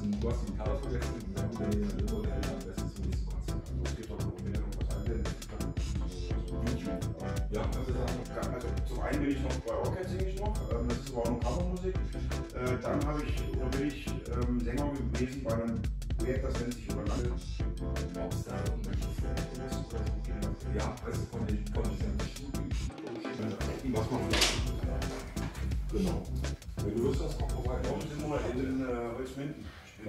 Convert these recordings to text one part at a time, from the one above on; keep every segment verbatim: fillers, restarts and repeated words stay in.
ein, du hast die Gitarre vergessen und dann der Ilvo, der hält am besten zum nächsten Konzert. Also es geht doch darum, wenn irgendwas anwendet. Ja, also, also zum einen bin ich noch bei Orchid, singe ich noch, ähm, das ist aber auch noch Kammermusik. Äh, dann habe ich, oder bin ich ähm, Sänger gewesen bei einem Projekt, das nennt sich Überlange. Ob es da irgendwelche Vorbilder ist oder so. Ja, also von den von diesen Studien, was man genau. Wenn du willst, das kommt vorbei. Wir sind nochmal in äh, Holzminden.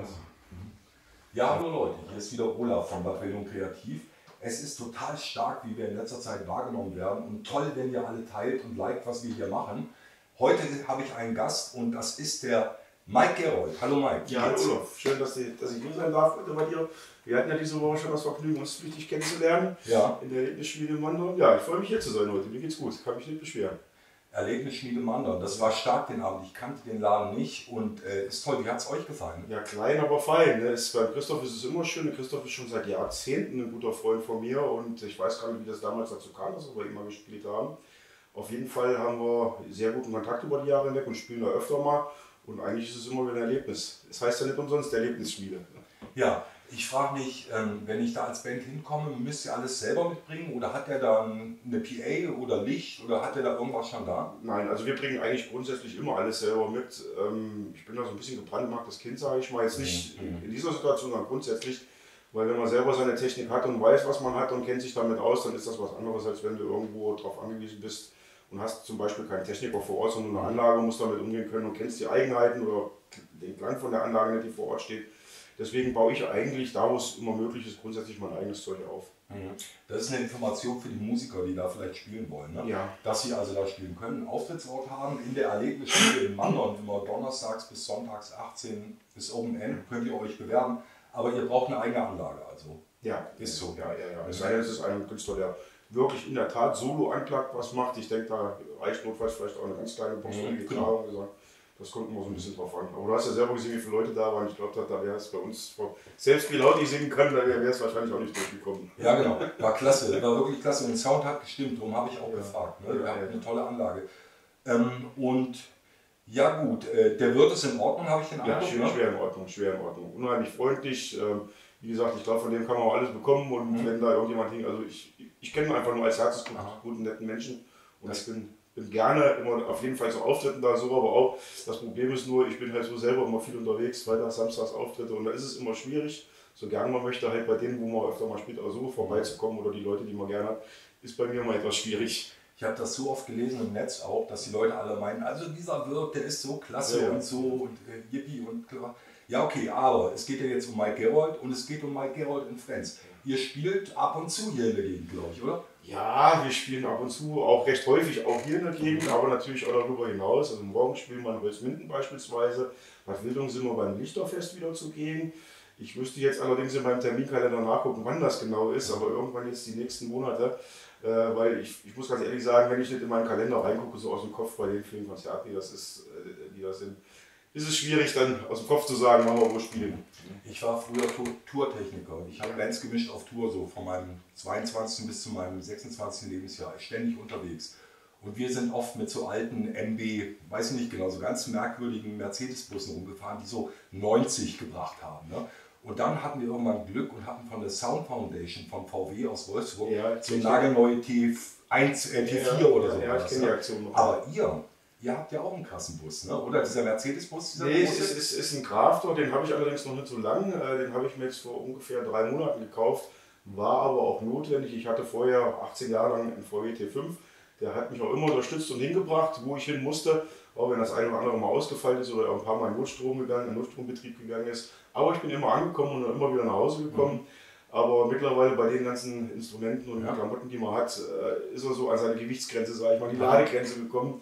Ja, hallo Leute, hier ist wieder Olaf von Bad Wildung Kreativ. Es ist total stark, wie wir in letzter Zeit wahrgenommen werden und toll, wenn ihr alle teilt und liked, was wir hier machen. Heute habe ich einen Gast und das ist der Mike Gerold. Hallo Mike. Ja, hallo Olaf. Schön, dass ich, dass ich hier sein darf heute bei dir. Wir hatten ja diese Woche schon das Vergnügen, uns flüchtig kennenzulernen. Ja. In der Erlebnisschmiede Mandon. Ja, ich freue mich hier zu sein heute. Mir geht's gut, kann mich nicht beschweren. Erlebnisschmiede Mandon, das war stark den Abend. Ich kannte den Laden nicht und äh, ist toll. Wie hat es euch gefallen? Ja, klein, aber fein. Ne? Ist, beim Christoph ist es immer schön. Der Christoph ist schon seit Jahrzehnten ein guter Freund von mir und ich weiß gar nicht, wie das damals dazu kam, dass wir immer gespielt haben. Auf jeden Fall haben wir sehr guten Kontakt über die Jahre hinweg und spielen da öfter mal. Und eigentlich ist es immer wieder ein Erlebnis. Es heißt ja nicht umsonst Erlebnisschmiede. Ja, ich frage mich, ähm, wenn ich da als Band hinkomme, müsst ihr alles selber mitbringen oder hat der da eine P A oder Licht oder hat der da irgendwas schon da? Nein, also wir bringen eigentlich grundsätzlich immer alles selber mit. Ähm, ich bin da so ein bisschen gebrandmarktes Kind, sage ich mal. Jetzt nicht in dieser Situation, sondern grundsätzlich. Weil wenn man selber seine Technik hat und weiß, was man hat und kennt sich damit aus, dann ist das was anderes, als wenn du irgendwo darauf angewiesen bist und hast zum Beispiel keinen Techniker vor Ort, sondern eine Anlage, musst damit umgehen können und kennst die Eigenheiten oder den Klang von der Anlage, die vor Ort steht. Deswegen baue ich eigentlich da, wo es immer möglich ist, grundsätzlich mein eigenes Zeug auf. Das ist eine Information für die Musiker, die da vielleicht spielen wollen. Ne? Ja. Dass sie also da spielen können, einen Auftrittsort haben in der Erlebnisschule in Mandon, immer donnerstags bis sonntags achtzehn bis Open End, könnt ihr euch bewerben. Aber ihr braucht eine eigene Anlage, also. Ja, ist so. Ja, ja, ja. Es sei denn, es ist ein Künstler, der wirklich in der Tat solo unplugged was macht. Ich denke, da reicht notfalls vielleicht auch eine ganz kleine Box für die Gitarre. Genau. Das kommt immer so ein bisschen drauf an. Aber du hast ja selber gesehen, wie viele Leute da waren. Ich glaube, da wäre es bei uns, selbst wie laut ich singen kann, da wäre es wahrscheinlich auch nicht durchgekommen. Ja, genau. War klasse. War wirklich klasse. Und der Sound hat gestimmt. Darum habe ich auch ja. gefragt. Ne? Wir ja, haben ja. eine tolle Anlage. Ähm, und ja, gut. Äh, der Wirt ist in Ordnung, habe ich den Eindruck. Ja, schwer, schwer in Ordnung. Schwer in Ordnung. Unheimlich freundlich. Ähm, wie gesagt, ich glaube, von dem kann man auch alles bekommen. Und mhm. wenn da irgendjemand hing, also ich, ich kenne ihn einfach nur als herzensguten, netten Menschen. Und das ich bin. bin gerne immer auf jeden Fall so Auftritten da so, aber auch das Problem ist nur, ich bin halt so selber immer viel unterwegs, Freitags, Samstags Auftritte und da ist es immer schwierig, so gern man möchte halt bei denen, wo man öfter mal spielt, auch so vorbeizukommen oder die Leute, die man gerne hat, ist bei mir immer etwas schwierig. Ich habe das so oft gelesen im Netz auch, dass die Leute alle meinen, also dieser Wirt, der ist so klasse ja, ja. und so und äh, yippie und klar. Ja, okay, aber es geht ja jetzt um Mike Gerold und es geht um Mike Gerold in Friends. Ihr spielt ab und zu hier in der Gegend, glaube ich, oder? Ja, wir spielen ab und zu, auch recht häufig, auch hier in der Gegend, aber natürlich auch darüber hinaus. Also morgen spielen wir in Holzminden beispielsweise. Bad Wildung sind wir beim Lichterfest wieder zugegen. Ich müsste jetzt allerdings in meinem Terminkalender nachgucken, wann das genau ist, aber irgendwann jetzt die nächsten Monate. Äh, weil ich, ich muss ganz ehrlich sagen, wenn ich nicht in meinen Kalender reingucke, so aus dem Kopf bei den vielen Konzerten, die das, ist, äh, die das sind, ist es schwierig dann aus dem Kopf zu sagen, wann wir wo spielen. Ich war früher Tourtechniker und ich habe Bands gemischt auf Tour, so von meinem zweiundzwanzigsten bis zu meinem sechsundzwanzigsten Lebensjahr, ständig unterwegs. Und wir sind oft mit so alten M B, weiß ich nicht genau, so ganz merkwürdigen Mercedes-Bussen rumgefahren, die so neunzig gebracht haben. Ne? Und dann hatten wir irgendwann Glück und hatten von der Sound Foundation von V W aus Wolfsburg ja, so eine nagelneue T eins, äh, T vier ja, oder so. Ja, ich kenne die Aktion noch. Aber ihr, ihr habt ja auch einen krassen Bus, ne? Oder dieser Mercedes-Bus? Dieser nee, es ist, ist, ist ein Crafter, den habe ich allerdings noch nicht so lang. Den habe ich mir jetzt vor ungefähr drei Monaten gekauft. War aber auch notwendig. Ich hatte vorher achtzehn Jahre lang einen V W T fünf. Der hat mich auch immer unterstützt und hingebracht, wo ich hin musste. Auch wenn das eine oder andere mal ausgefallen ist oder ein paar Mal in Notstrom gegangen, in Notstrombetrieb gegangen ist. Aber ich bin immer angekommen und immer wieder nach Hause gekommen. Mhm. Aber mittlerweile bei den ganzen Instrumenten und ja. Klamotten, die man hat, ist er so an seine Gewichtsgrenze, sage ich mal, die Ladegrenze gekommen.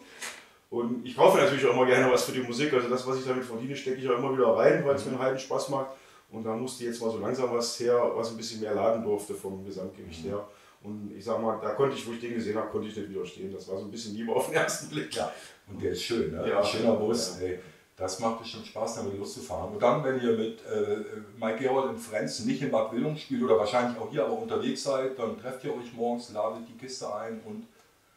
Und ich kaufe natürlich auch immer gerne was für die Musik. Also das, was ich damit verdiene, stecke ich auch immer wieder rein, weil es mir einen halben Spaß macht. Und da musste jetzt mal so langsam was her, was ein bisschen mehr laden durfte vom Gesamtgewicht her. Und ich sag mal, da konnte ich, wo ich den gesehen habe, konnte ich nicht widerstehen. Das war so ein bisschen Liebe auf den ersten Blick. Ja, und der ist schön, ne? Ja, ein schöner Bus. Ja. Ey. Das macht bestimmt Spaß, damit loszufahren. Und dann, wenn ihr mit äh, Mike Gerold in Friends nicht in Bad Wildung spielt oder wahrscheinlich auch hier aber unterwegs seid, dann trefft ihr euch morgens, ladet die Kiste ein und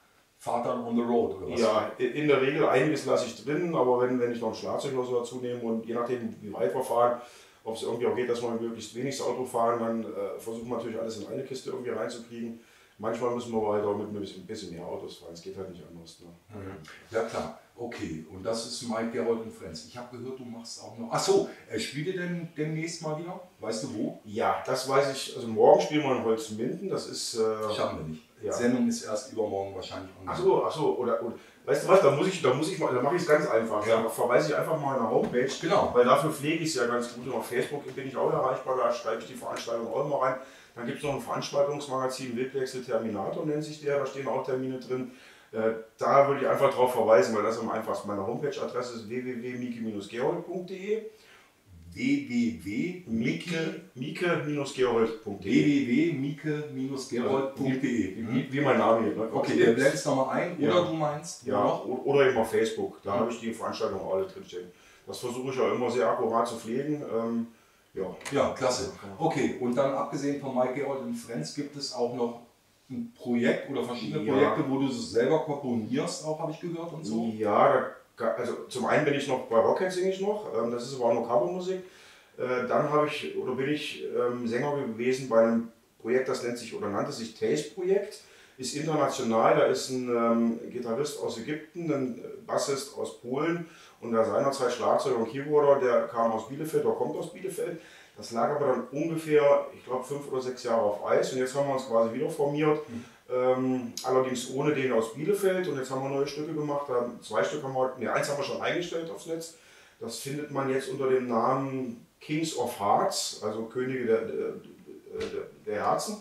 fahrt dann on the road oder was? Ja, in der Regel einiges lasse ich drin, aber wenn, wenn ich noch ein Schlagzeug oder so dazu nehme und je nachdem wie weit wir fahren, ob es irgendwie auch geht, dass wir möglichst wenig Auto fahren, dann äh, versuchen wir natürlich alles in eine Kiste irgendwie reinzukriegen. Manchmal müssen wir aber halt auch mit ein bisschen mehr Autos fahren, es geht halt nicht anders. Ne? Mhm. Ja klar, okay. Und das ist Mike Gerold und Friends. Ich habe gehört, du machst auch noch... Achso, äh, spielt ihr denn demnächst mal wieder? Weißt du wo? Ja, das weiß ich. Also morgen spielen wir in Holzminden, das ist... Äh, Schaffen wir nicht. Ja. Die Sendung ist erst übermorgen wahrscheinlich online. Achso, achso, oder, oder weißt du was, da muss ich, da muss ich mal, da mache ich es ganz einfach. Ja. Da verweise ich einfach mal nach Homepage. Genau. Weil dafür pflege ich es ja ganz gut. Und auf Facebook bin ich auch erreichbar, da schreibe ich die Veranstaltung auch immer rein. Dann gibt es noch ein Veranstaltungsmagazin, Wildwechsel Terminator nennt sich der, da stehen auch Termine drin. Äh, da würde ich einfach darauf verweisen, weil das am einfachsten. Meine Homepage-Adresse ist w w w punkt mike dash gerold punkt de. w w w punkt mike dash gerold punkt de. w w w punkt mike dash gerold punkt de. Wie, wie mein Name hier. Ne? Okay, wir blenden es nochmal ein. Oder Ja. du meinst? Ja, noch? oder eben auf Facebook. Da habe ich die Veranstaltung auch alle drinstehen. Das versuche ich ja immer sehr akkurat zu pflegen. Ähm, ja. Ja, klasse. Okay, und dann abgesehen von Mike Gerold und Friends gibt es auch noch ein Projekt oder verschiedene Ja. Projekte, wo du es selber komponierst, auch habe ich gehört und so. Ja, da, also zum einen bin ich noch bei Rockhead, singe ich noch. Ähm, das ist aber auch nur Covermusik. Äh, dann habe ich oder bin ich ähm, Sänger gewesen bei einem Projekt, das nennt sich oder nannte sich Taste Projekt. Ist international, da ist ein ähm, Gitarrist aus Ägypten, ein Bassist aus Polen und der seinerzeit Schlagzeuger und Keyboarder, der kam aus Bielefeld, der kommt aus Bielefeld. Das lag aber dann ungefähr, ich glaube, fünf oder sechs Jahre auf Eis und jetzt haben wir uns quasi wieder formiert. Mhm. Ähm, allerdings ohne den aus Bielefeld und jetzt haben wir neue Stücke gemacht. Da haben zwei Stücke haben wir, ne, eins haben wir schon eingestellt aufs Netz. Das findet man jetzt unter dem Namen Kings of Hearts, also Könige der, der, der, der Herzen.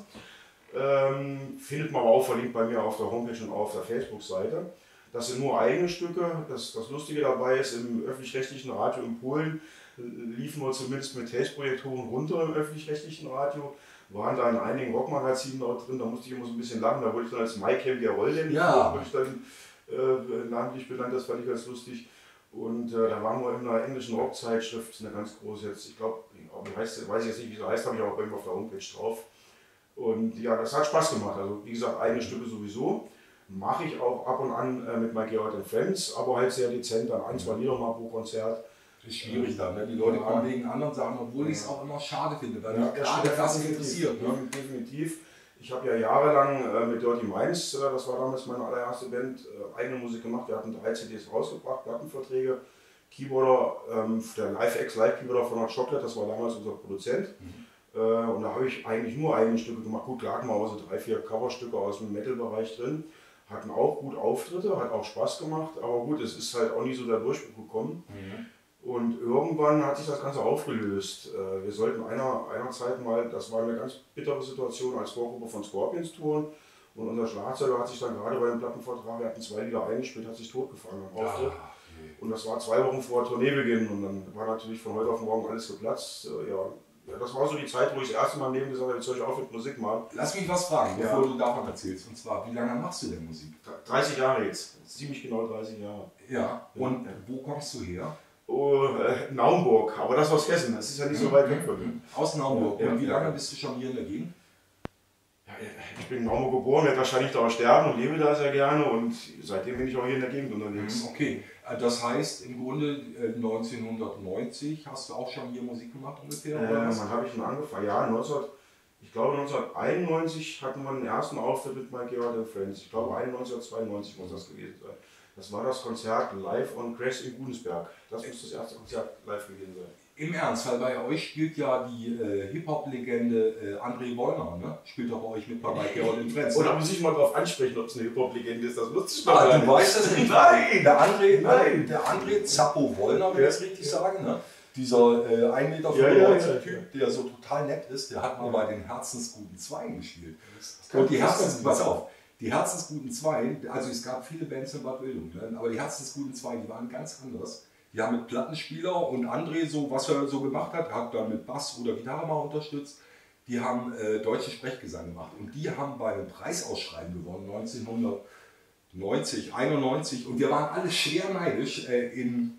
Ähm, findet man aber auch verlinkt bei mir auf der Homepage und auf der Facebook-Seite. Das sind nur eigene Stücke. Das, das Lustige dabei ist, im öffentlich-rechtlichen Radio in Polen liefen wir zumindest mit Taste-Projekt hoch und runter im öffentlich-rechtlichen Radio. Waren da in einigen Rockmagazinen auch drin, da musste ich immer so ein bisschen lachen. Da wurde ich dann als Mike Gerold, ja. wurde ich dann äh, namentlich benannt, das fand ich ganz lustig. Und äh, da waren wir in einer englischen Rockzeitschrift, eine ganz große jetzt, ich glaube, wie heißt, weiß ich jetzt nicht, wie sie heißt, habe ich auch bei mir auf der Homepage drauf. Und ja, das hat Spaß gemacht. Also wie gesagt, eigene Stücke sowieso. Mache ich auch ab und an äh, mit Mike Gerold and Friends, aber halt sehr dezent, dann ein, zwei Lieder mal pro Konzert. Das ist schwierig dann, ne? Die Leute Ja. kommen wegen anderen Sachen, obwohl ich es auch immer schade finde, weil Ja, mich gerade das interessiert. Ne? Definitiv. Ich habe ja jahrelang äh, mit Dirty Minds, äh, das war damals meine allererste Band, äh, eigene Musik gemacht. Wir hatten drei C Ds rausgebracht, Plattenverträge. Keyboarder, ähm, der Live-Ex Live-Keyboarder von Hot Chocolate, das war damals unser Produzent. Mhm. Äh, und da habe ich eigentlich nur eigene Stücke gemacht. Gut, da hatten wir auch so drei, vier Coverstücke aus dem Metal-Bereich drin. Hatten auch gut Auftritte, hat auch Spaß gemacht, aber gut, es ist halt auch nie so der Durchbruch gekommen. Mhm. Und irgendwann hat sich das Ganze aufgelöst. Wir sollten einer, einer Zeit mal, das war eine ganz bittere Situation, als Vorgruppe von Scorpions touren. Und unser Schlagzeuger hat sich dann gerade bei dem Plattenvertrag, wir hatten zwei Lieder eingespielt, hat sich totgefangen am Auftritt. Ja, okay. Und das war zwei Wochen vor Tourneebeginn und dann war natürlich von heute auf morgen alles geplatzt. Ja, ja, das war so die Zeit, wo ich das erste Mal im Leben gesagt habe, jetzt soll ich auf mit Musik machen. Lass mich was fragen, Ja. bevor du davon erzählst. Und zwar, wie lange machst du denn Musik? dreißig Jahre jetzt, ziemlich genau dreißig Jahre. Ja, und wo kommst du her? Oh, äh, Naumburg, aber das aus Hessen, das ist ja nicht so weit weg von mir. Aus Naumburg. Ja, und wie ja. lange bist du schon hier in der Gegend? Ja, ich bin in Naumburg geboren, werde wahrscheinlich da auch sterben und lebe da sehr gerne und seitdem bin ich auch hier in der Gegend unterwegs. Okay, das heißt im Grunde neunzehnhundertneunzig hast du auch schon hier Musik gemacht ungefähr? Äh, Oder was? wann habe ich denn angefangen? Ja, neunzehn, ich glaube neunzehnhunderteinundneunzig hatten wir den ersten Auftritt mit Mike Gerold and Friends. Ich glaube einundneunzig oder zweiundneunzig muss das gewesen sein. Das war das Konzert live on Crest in Gudensberg. Das muss das erste Konzert live gewesen sein. Im Ernst, weil bei euch spielt ja die äh, Hip-Hop-Legende äh, André Wollner, ne? Spielt doch bei euch mit bei Mike Gerold and Friends. Und da muss ich mal drauf ansprechen, ob es eine Hip-Hop-Legende ist. Das wusste ich noch Ah, gar du nicht. weißt das nicht? Nein! Der André, Nein. der André Zappo Wollner, wenn ich Ja. es richtig sage, ne? Dieser äh, ein Meter Ja, ja, fünfundneunzig ja, ja. Typ, der so total nett ist, der hat mal bei den Herzensguten Zweien gespielt. kann- Und die das Herzens, kann- pass auf, die Herzensguten Zwei, also es gab viele Bands in Bad Wildung, ne? Aber die Herzensguten Zwei, die waren ganz anders. Die haben mit Plattenspieler und André, so, was er so gemacht hat, hat dann mit Bass oder Gitarre mal unterstützt. Die haben äh, deutschen Sprechgesang gemacht und die haben bei einem Preisausschreiben gewonnen, neunzehnhundertneunzig, einundneunzig, und wir waren alle schwer neidisch. Äh, in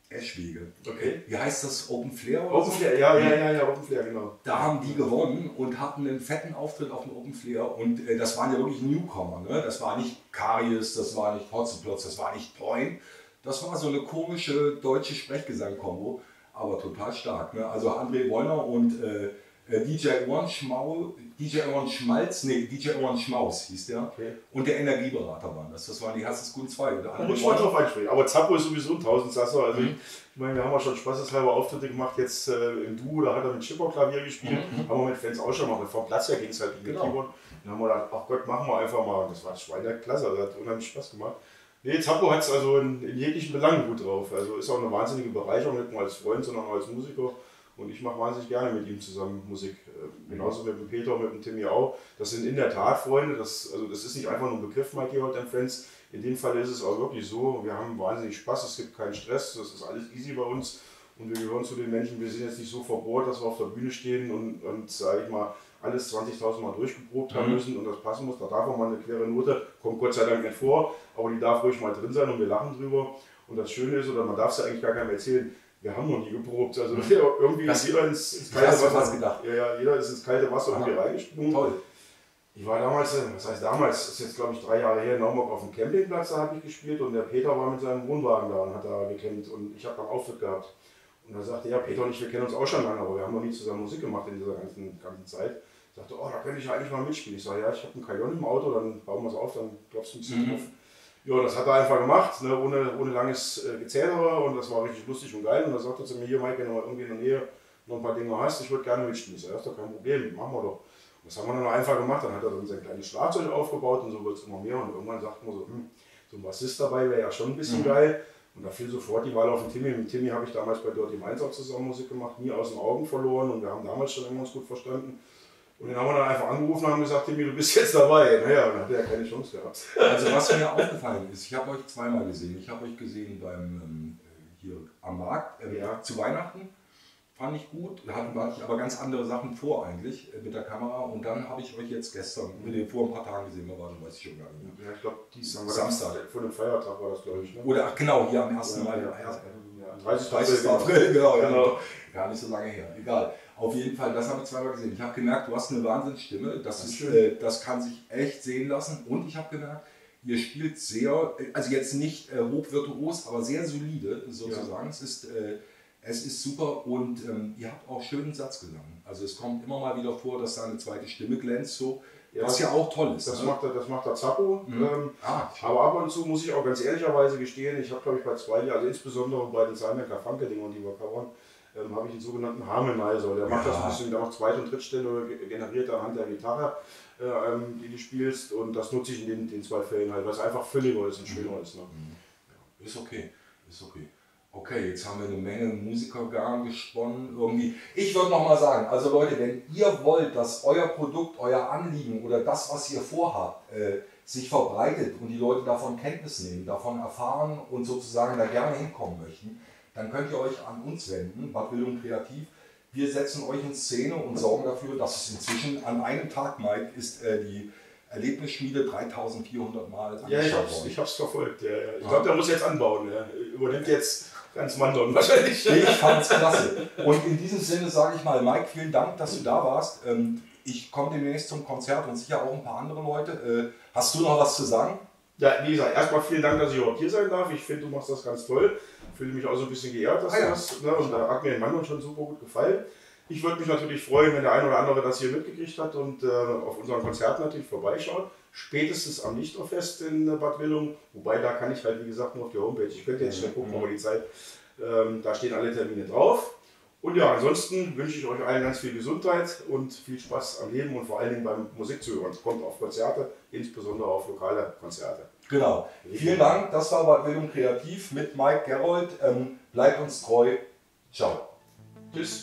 Eschwege. Okay. Wie heißt das? Open Flair? Open Flair, ja, ja, ja, ja, Open Flair, genau. Da haben die gewonnen und hatten einen fetten Auftritt auf dem Open Flair und äh, das waren ja wirklich Newcomer. Ne? Das war nicht Karies, das war nicht Hotzenplotz, das war nicht Point. Das war so eine komische deutsche Sprechgesang-Kombo, aber total stark. Ne? Also André Wollner und äh, D J Owen Schmau, D J Owen Schmalz, nee, D J Owen Schmaus hieß der. Okay. Und der Energieberater waren das. Das waren die Herzensguten zwei. Da muss man drauf einsprechen. Aber Zappo ist sowieso ein Tausendsasser. Also mhm. ich meine, wir haben ja schon spaßeshalber Auftritte gemacht, jetzt äh, im Duo, da hat er mit Chipper Klavier gespielt, mhm. haben wir mit Fans auch schon gemacht. Vom Platz her ging es halt gegen genau. Keyboard. Dann haben wir gedacht, ach Gott, machen wir einfach mal. Das war Schweineklasse, das hat unheimlich Spaß gemacht. Nee, Zappo hat es also in, in jeglichen Belangen gut drauf. Also ist auch eine wahnsinnige Bereicherung, nicht nur als Freund, sondern auch als Musiker. Und ich mache wahnsinnig gerne mit ihm zusammen Musik. Äh, genauso mit dem Peter, mit dem Timmy auch. Das sind in der Tat Freunde. Das, also das ist nicht einfach nur ein Begriff, Mikey Holt and Friends. In dem Fall ist es auch wirklich so. Wir haben wahnsinnig Spaß, es gibt keinen Stress, das ist alles easy bei uns. Und wir gehören zu den Menschen, wir sind jetzt nicht so verbohrt, dass wir auf der Bühne stehen und, und sage ich mal, alles zwanzigtausend Mal durchgeprobt haben müssen und das passen muss. Da darf auch mal eine quere Note, kommt Gott sei Dank nicht vor, aber die darf ruhig mal drin sein und wir lachen drüber. Und das Schöne ist, oder man darf es ja eigentlich gar keinem erzählen, wir haben noch nie geprobt. Also irgendwie das, ist jeder ins, ins kalte Wasser. Was gedacht. Ja, ja, jeder ist ins kalte Wasser irgendwie reingesprungen. Toll. Ich war damals, was heißt damals, das ist jetzt glaube ich drei Jahre her, in Naumburg auf dem Campingplatz, da habe ich gespielt und der Peter war mit seinem Wohnwagen da und hat da gecampt und ich habe dann Auftritt gehabt. Und da sagte er, ja, Peter und ich, wir kennen uns auch schon lange, aber wir haben noch nie zusammen Musik gemacht in dieser ganzen, ganzen Zeit. Ich sagte, oh, da könnte ich ja eigentlich mal mitspielen. Ich sage, ja, ich habe einen Kajon im Auto, dann bauen wir es auf, dann klopfst du ein bisschen drauf. Mhm. Ja, das hat er einfach gemacht, ne, ohne, ohne langes äh, Gezählere und das war richtig lustig und geil. Und da sagte er zu mir, hier Mike, wenn du mal irgendwie in der Nähe noch ein paar Dinge hast, ich würde gerne mitspielen. Ich sage, das ist doch kein Problem, machen wir doch. Das haben wir dann einfach gemacht, dann hat er dann sein kleines Schlagzeug aufgebaut und so wird es immer mehr und irgendwann sagt man so, hm, so ein Bassist dabei wäre ja schon ein bisschen mhm. geil. Und da fiel sofort die Wahl auf den Timmy. Mit Timmy habe ich damals bei Dirty Minds auch zusammen Musik gemacht, nie aus den Augen verloren und wir haben damals schon immer uns gut verstanden. Und den haben wir dann einfach angerufen und haben gesagt, Timmy, du bist jetzt dabei. Naja, dann hat er ja keine Chance gehabt. Also was mir aufgefallen ist, ich habe euch zweimal gesehen. Ich habe euch gesehen beim ähm, hier am Markt äh, ja. zu Weihnachten. Fand ich gut, da hatten wir aber ganz andere Sachen vor eigentlich äh, mit der Kamera und dann habe ich euch jetzt gestern, mit dem vor ein paar Tagen gesehen, war weiß ich schon gar nicht mehr. Ja, ich glaube, Samstag. Vor dem Feiertag war das, glaube ich. Ne? Oder ach, genau, hier am ersten Mai. Ja, ja, ja, dreißigsten April, genau, ja, genau. Gar nicht so lange her. Egal. Auf jeden Fall, das habe ich zweimal gesehen. Ich habe gemerkt, du hast eine Wahnsinnsstimme. Das, ist, äh, das kann sich echt sehen lassen. Und ich habe gemerkt, ihr spielt sehr, also jetzt nicht äh, hochvirtuos, aber sehr solide sozusagen. Ja. Es ist, äh, es ist super und ähm, ihr habt auch schönen Satzgesang. Also es kommt immer mal wieder vor, dass da eine zweite Stimme glänzt, so, ja, was ja auch toll ist. Das, ne? macht, der, das macht der Zappo. Mhm. Ähm, ah, aber ab und zu muss ich auch ganz ehrlicherweise gestehen, ich habe glaube ich bei zwei, also insbesondere bei den Simon Funke-Dingern, die wir covern, ähm, habe ich einen sogenannten Harmonizer. Der macht ja. das ein bisschen, der macht Zweit- und Drittstelle generiert anhand der Gitarre, äh, die du spielst und das nutze ich in den, den zwei Fällen halt, weil es einfach fülliger ist und schöner mhm. ist. Ne? Ja. Ist okay, ist okay. Okay, jetzt haben wir eine Menge Musikergarn gesponnen irgendwie. Ich würde noch mal sagen, also Leute, wenn ihr wollt, dass euer Produkt, euer Anliegen oder das, was ihr vorhabt, äh, sich verbreitet und die Leute davon Kenntnis nehmen, davon erfahren und sozusagen da gerne hinkommen möchten, dann könnt ihr euch an uns wenden, Bad Wildung Kreativ. Wir setzen euch in Szene und sorgen dafür, dass es inzwischen an einem Tag, Mike, ist äh, die Erlebnisschmiede dreitausendvierhundert Mal angeschaut worden. Ja, ich hab's, ich hab's verfolgt. Ja, ja. Ich glaube, der muss jetzt anbauen. Ja. Übernimmt jetzt ganz Mandon wahrscheinlich. Nee, ich fand's klasse. Und in diesem Sinne sage ich mal, Mike, vielen Dank, dass du da warst. Ich komme demnächst zum Konzert und sicher auch ein paar andere Leute. Hast du noch was zu sagen? Ja, wie gesagt, erstmal vielen Dank, dass ich überhaupt hier sein darf. Ich finde, du machst das ganz toll. Ich fühle mich auch so ein bisschen geehrt, dass ah, ja. du das, ne? Und da hat mir den Mandon schon super gut gefallen. Ich würde mich natürlich freuen, wenn der eine oder andere das hier mitgekriegt hat und äh, auf unseren Konzerten natürlich vorbeischaut. Spätestens am Lichterfest in Bad Wildung. Wobei, da kann ich halt, wie gesagt, nur auf die Homepage. Ich könnte jetzt schnell gucken, aber die Zeit, ähm, da stehen alle Termine drauf. Und ja, ansonsten wünsche ich euch allen ganz viel Gesundheit und viel Spaß am Leben und vor allen Dingen beim Musikzuhören. Kommt auf Konzerte, insbesondere auf lokale Konzerte. Genau. Vielen Dank. Das war Bad Wildung Kreativ mit Mike Gerold. Ähm, bleibt uns treu. Ciao. Tschüss.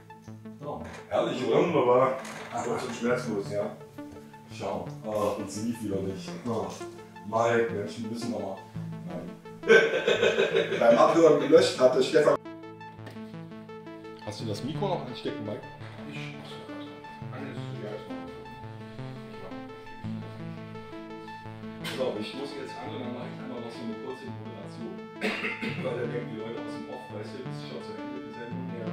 Oh, herrlich, oder? Wunderbar. Kurz und schmerzlos. Ja. Schau. Oh, und sie lief wieder nicht. Oh. Mike, Menschen müssen wir mal. Nein. Beim Abhören gelöscht hatte Stefan. Hast du das Mikro noch anstecken, Mike? Ich. So, ich stoße jetzt an und dann mache ich einmal noch so eine kurze Moderation. Weil dann denken die Leute aus dem Off, weißt du, das ist schon zu Ende der Sendung. Ja.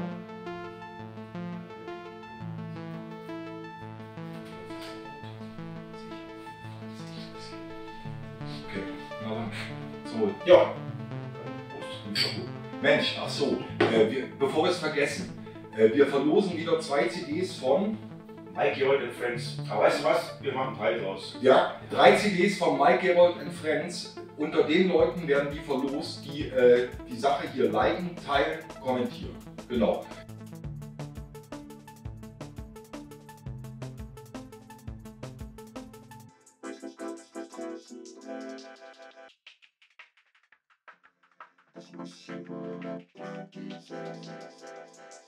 Okay, na dann. So, ja. Prost. Mensch, ach so, äh, wir, bevor wir es vergessen, äh, wir verlosen wieder zwei C Ds von Mike Gerold and Friends. Aber weißt du was? Wir machen drei draus. Ja, drei C Ds von Mike Gerold and Friends. Unter den Leuten werden die verlost, die äh, die Sache hier liken, teilen, kommentieren. Genau. Das muss